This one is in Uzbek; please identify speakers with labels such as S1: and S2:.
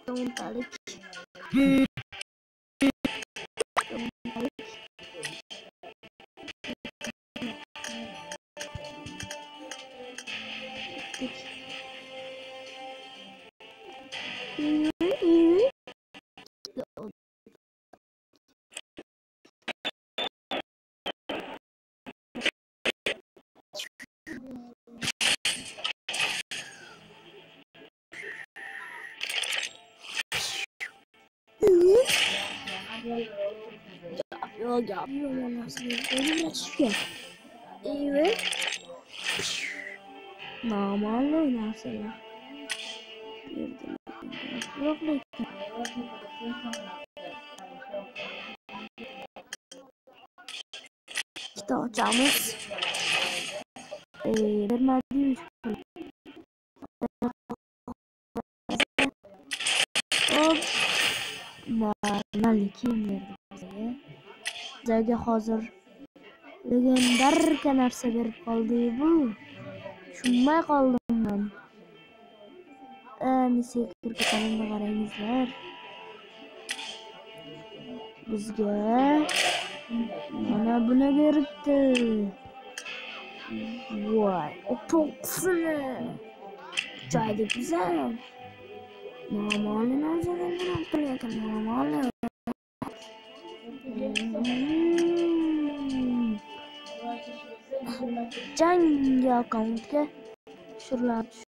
S1: o'ntalik. Evet. Normalde oynarsalar. Yok lekin. İşte açamiz. Vermedi. Hop. Mana kim berdi bizga? Bizga hozir legendar narsa berib qoldi bu. Tushunmay qoldim men. Misga kirganimni qarangizlar. Bizga mana buni beribdi. Voy, to'qsini. Joyda güzel. Normalde narsalardan qilyapti, normalde. Jangi akkauntga tushirib